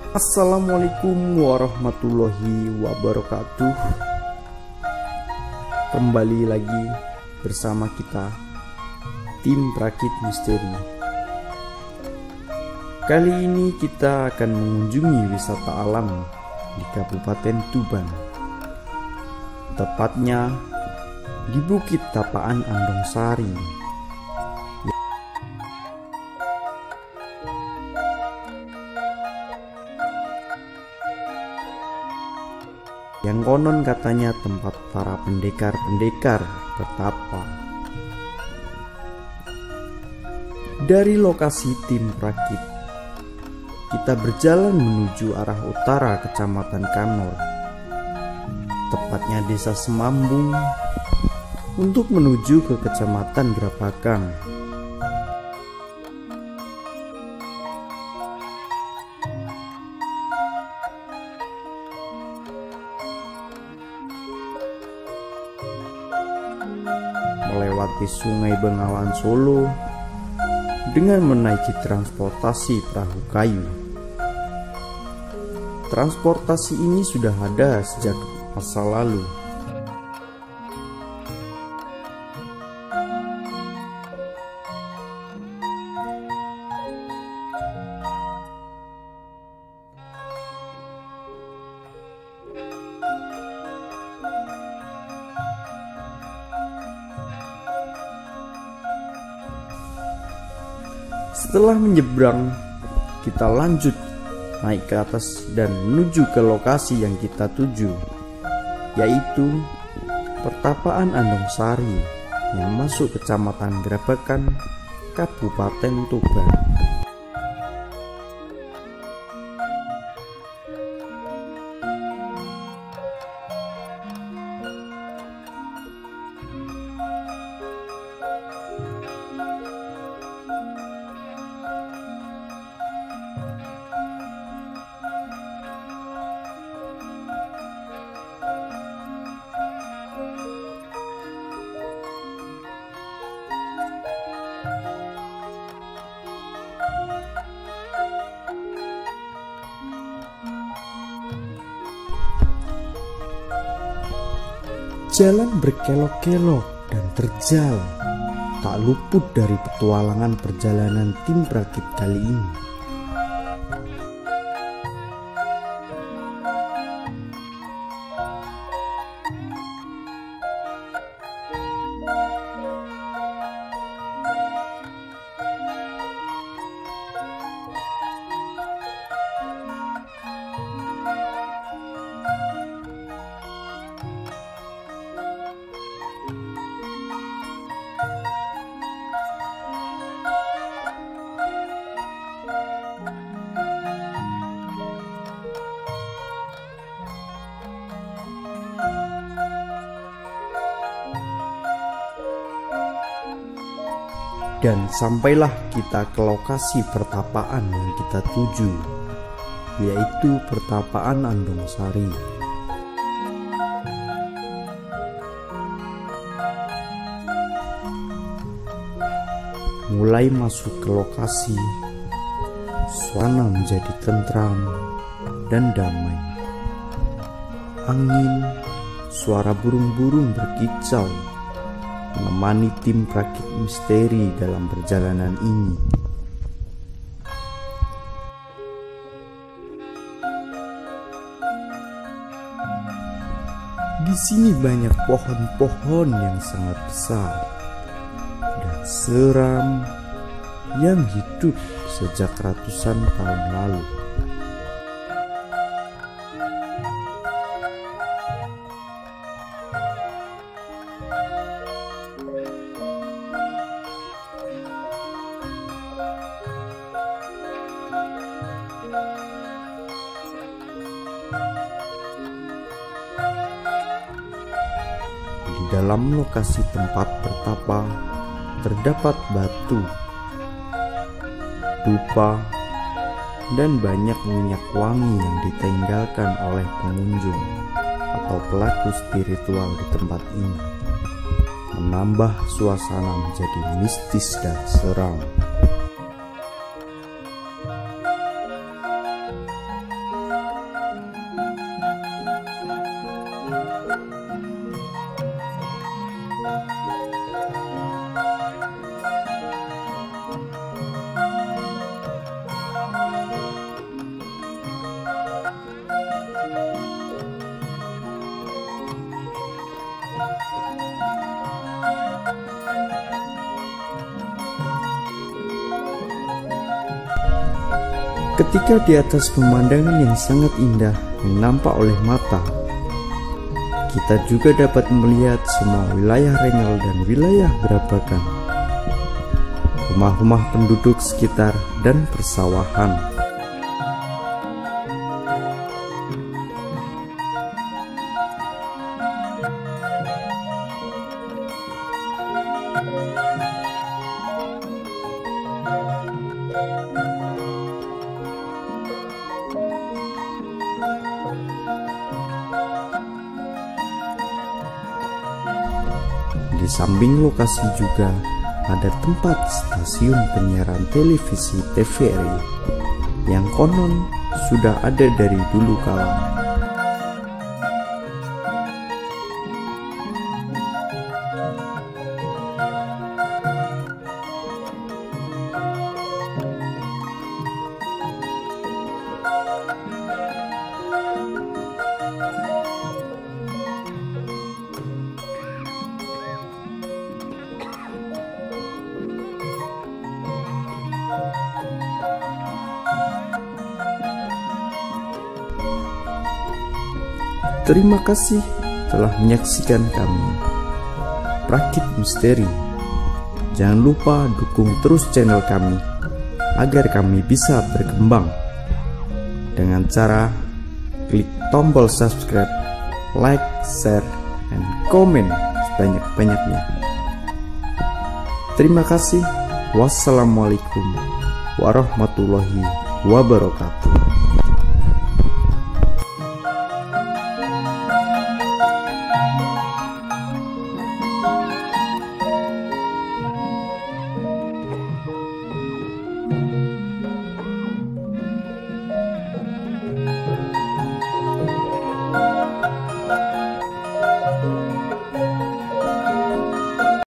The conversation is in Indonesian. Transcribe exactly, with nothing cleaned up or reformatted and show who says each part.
Speaker 1: Assalamualaikum warahmatullahi wabarakatuh. Kembali lagi bersama kita, tim Rakit Misteri. Kali ini kita akan mengunjungi wisata alam di Kabupaten Tuban, tepatnya di Bukit Tapaan Andongsari. Yang konon katanya tempat para pendekar-pendekar bertapa. Dari lokasi tim Rakit, kita berjalan menuju arah utara Kecamatan Kanor, tepatnya Desa Semambung, untuk menuju ke Kecamatan Grabagan. Melewati Sungai Bengawan Solo dengan menaiki transportasi perahu kayu. Transportasi ini sudah ada sejak masa lalu. Setelah menyeberang, kita lanjut naik ke atas dan menuju ke lokasi yang kita tuju, yaitu Pertapaan Andongsari yang masuk Kecamatan Grabagan, Kabupaten Tuban. Jalan berkelok-kelok dan terjal, tak luput dari petualangan perjalanan tim Rakit kali ini. Dan sampailah kita ke lokasi pertapaan yang kita tuju, yaitu Pertapaan Andongsari. Mulai masuk ke lokasi, suasana menjadi tentram dan damai. Angin, suara burung-burung berkicau menemani tim Rakit Misteri dalam perjalanan ini. Di sini banyak pohon-pohon yang sangat besar dan seram yang hidup sejak ratusan tahun lalu. Di dalam lokasi tempat bertapa terdapat batu, dupa, dan banyak minyak wangi yang ditinggalkan oleh pengunjung atau pelaku spiritual di tempat ini, menambah suasana menjadi mistis dan seram. Ketika di atas pemandangan yang sangat indah yang nampak oleh mata, kita juga dapat melihat semua wilayah Rengel dan wilayah Brabagan, rumah-rumah penduduk sekitar dan persawahan. Di samping lokasi juga ada tempat stasiun penyiaran televisi T V R I yang konon sudah ada dari dulu kala. Terima kasih telah menyaksikan kami, Prakit Misteri. Jangan lupa dukung terus channel kami agar kami bisa berkembang dengan cara klik tombol subscribe, like, share, dan komen sebanyak-banyaknya. Terima kasih. Wassalamualaikum warahmatullahi wabarakatuh.